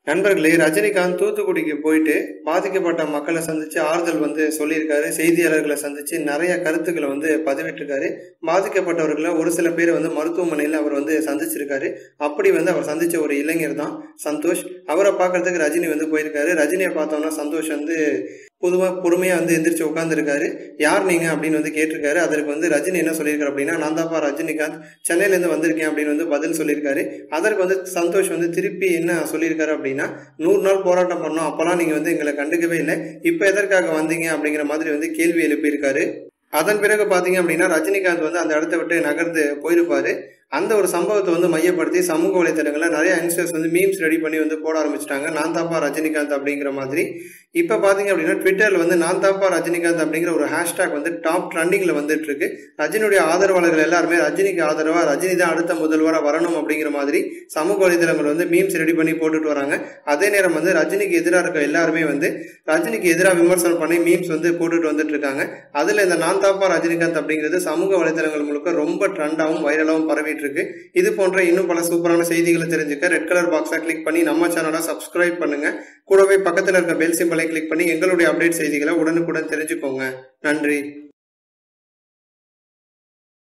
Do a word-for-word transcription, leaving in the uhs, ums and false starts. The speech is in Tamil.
நண்பர்களே, ரஜினிகாந்த் தூத்துக்குடிக்கு போயிட்டு பாதிக்கப்பட்ட மக்களை சந்திச்சு ஆறுதல் வந்து சொல்லியிருக்காரு. செய்தியாளர்களை சந்திச்சு நிறைய கருத்துக்களை வந்து பதிவிட்டிருக்காரு. பாதிக்கப்பட்டவர்களை ஒரு சில பேர் வந்து மருத்துவமனையில் அவர் வந்து சந்திச்சிருக்காரு. அப்படி வந்து அவர் சந்திச்ச ஒரு இளைஞர் தான் சந்தோஷ். அவரை பார்க்கறதுக்கு ரஜினி வந்து போயிருக்காரு. ரஜினியை பார்த்தோம்னா சந்தோஷ் வந்து பொதுவாக பொறுமையாக வந்து எந்திரிச்சு உட்காந்துருக்காரு. யார் நீங்கள் அப்படின்னு வந்து கேட்டிருக்காரு. அதற்கு வந்து ரஜினி என்ன சொல்லியிருக்காரு அப்படின்னா, நான் தான்ப்பா ரஜினிகாந்த், சென்னையிலேருந்து வந்திருக்கேன் அப்படின்னு வந்து பதில் சொல்லியிருக்காரு. அதற்கு வந்து சந்தோஷ் வந்து திருப்பி என்ன சொல்லியிருக்காரு அப்படின்னா, நூறு நாள் போராட்டம் பண்ணோம், அப்போல்லாம் நீங்கள் வந்து எங்களை கண்டுக்கவே இல்லை, இப்போ எதற்காக வந்தீங்க அப்படிங்கிற மாதிரி வந்து கேள்வி எழுப்பியிருக்காரு. அதன் பிறகு பார்த்தீங்க அப்படின்னா ரஜினிகாந்த் வந்து அந்த இடத்த விட்டு நகர்ந்து போயிருப்பாரு. அந்த ஒரு சம்பவத்தை வந்து மையப்படுத்தி சமூக வலைத்தளங்களில் நிறைய யங்ஸ்டர்ஸ் வந்து மீம்ஸ் ரெடி பண்ணி வந்து போட ஆரம்பிச்சிட்டாங்க. நான் தாப்பா ரஜினிகாந்த் அப்படிங்கிற மாதிரி. இப்போ பார்த்தீங்க அப்படின்னா ட்விட்டரில் வந்து நான் தாப்பா ரஜினிகாந்த் அப்படிங்கிற ஒரு ஹேஷ்டாக் வந்து டாப் ட்ரெண்டிங்கில் வந்துட்டு இருக்கு. ரஜினியுடைய ஆதரவாளர்கள் எல்லாருமே ரஜினிக்கு ஆதரவாக, ரஜினி தான் அடுத்த முதல்வராக வரணும் அப்படிங்கிற மாதிரி சமூக வலைதளங்கள் வந்து மீம்ஸ் ரெடி பண்ணி போட்டுட்டு வராங்க. அதே நேரம் வந்து ரஜினிக்கு எதிராக இருக்க எல்லாருமே வந்து ரஜினிக்கு எதிராக விமர்சனம் பண்ணி மீம்ஸ் வந்து போட்டுட்டு வந்துட்டு இருக்காங்க. அதில் இந்த நான் தாப்பா ரஜினிகாந்த் அப்படிங்கிறது சமூக வலைதளங்கள் முழுக்க ரொம்ப ட்ரெண்டாகவும் வைரலாகவும் பரவிட்டு இருக்கு. இது போன்ற இன்னும் பல சூப்பரான செய்திகளை தெரிஞ்சுக்க ரெட் கலர் பாக்ஸை கிளிக் பண்ணி நம்ம சேனலை சப்ஸ்கிரைப் பண்ணுங்க. கூடவே பக்கத்தில் இருக்க பெல் சிம்பலை கிளிக் பண்ணி எங்களுடைய அப்டேட் செய்திகளை உடனுக்குடன் தெரிஞ்சுக்கோங்க. நன்றி.